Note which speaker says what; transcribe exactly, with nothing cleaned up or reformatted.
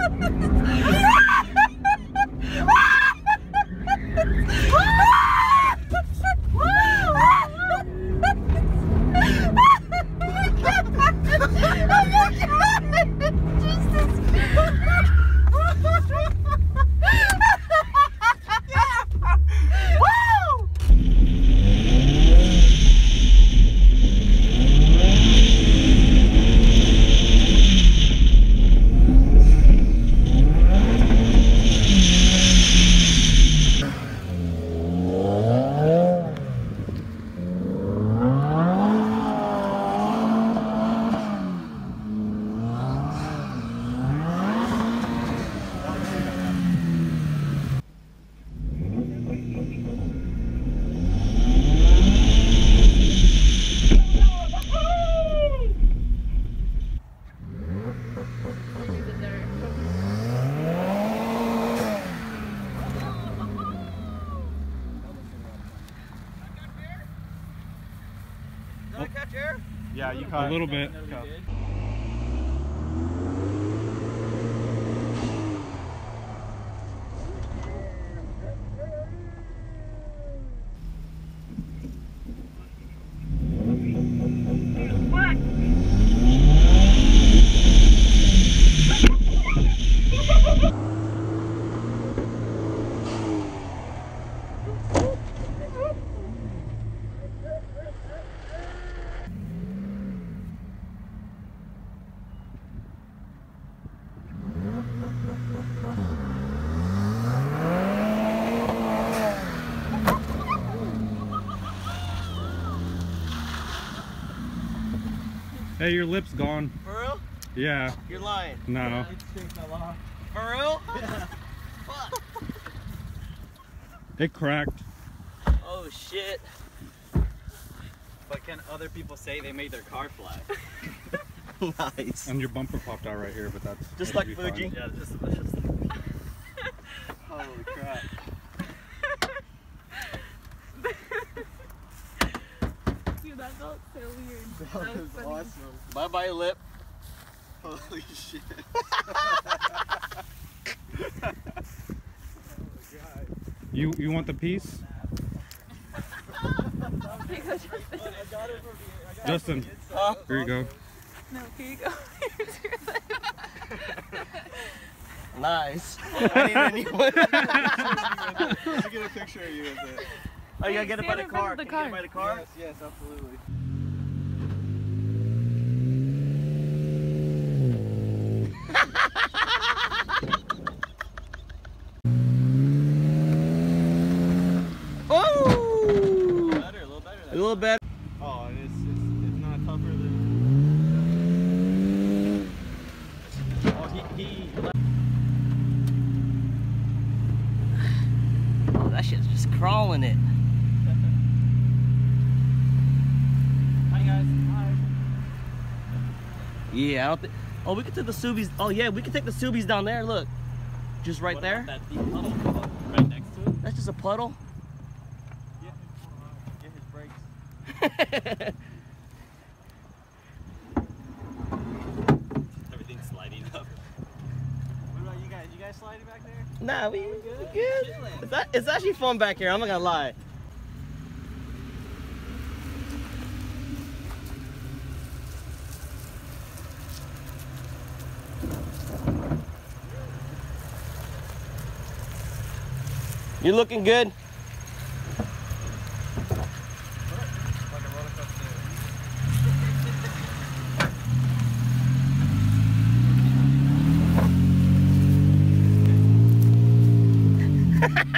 Speaker 1: Did I catch air?
Speaker 2: Yeah, you caught
Speaker 3: a little bit. Hey, your lip's gone.
Speaker 1: For real?
Speaker 3: Yeah.
Speaker 1: You're lying.
Speaker 3: No.
Speaker 1: For real? Yeah. Fuck.
Speaker 3: It cracked.
Speaker 1: Oh shit.
Speaker 2: But can other people say they made their car fly?
Speaker 1: Nice.
Speaker 3: And your bumper popped out right here, but that's
Speaker 1: Just
Speaker 3: that
Speaker 1: like
Speaker 3: should be
Speaker 1: Fuji.
Speaker 3: fine.
Speaker 2: Yeah, just, just holy crap.
Speaker 4: Dude, that felt so weird.
Speaker 2: That,
Speaker 4: That
Speaker 2: was
Speaker 4: was funny.
Speaker 2: awesome.
Speaker 1: Bye bye lip.
Speaker 2: Holy shit.
Speaker 3: You you want the piece?
Speaker 4: Here you go, Justin.
Speaker 3: Justin,
Speaker 1: Huh?
Speaker 3: here you go.
Speaker 4: No, here you go. Here's your lip.
Speaker 1: Nice. I need a new one.
Speaker 2: Let me get a picture of you with it.
Speaker 1: Oh, you gotta get it by
Speaker 4: Stand
Speaker 1: the
Speaker 4: in front
Speaker 1: car.
Speaker 4: of the
Speaker 1: Can you get it
Speaker 4: car.
Speaker 1: by the car?
Speaker 2: Yes, yes, absolutely.
Speaker 1: Oh!
Speaker 2: Better, a little better.
Speaker 1: A little better.
Speaker 2: Oh, and it's, it's, it's not tougher than... Oh, he... he
Speaker 1: Oh, that shit's just crawling it.
Speaker 2: Hi, guys. Hi.
Speaker 1: Yeah, I don't think. Oh, we can take the Subies. Oh, yeah, we can take the Subies down there. Look. Just right
Speaker 2: What
Speaker 1: there.
Speaker 2: about that deep puddle right next to it?
Speaker 1: That's just a puddle.
Speaker 2: Get, get his brakes. Everything's sliding up. What about you guys? You guys sliding back there?
Speaker 1: Nah, we, we
Speaker 2: good?
Speaker 1: good.
Speaker 2: Chilling.
Speaker 1: It's, that, it's actually fun back here. I'm not gonna lie. You looking good?
Speaker 2: Like a roller coaster.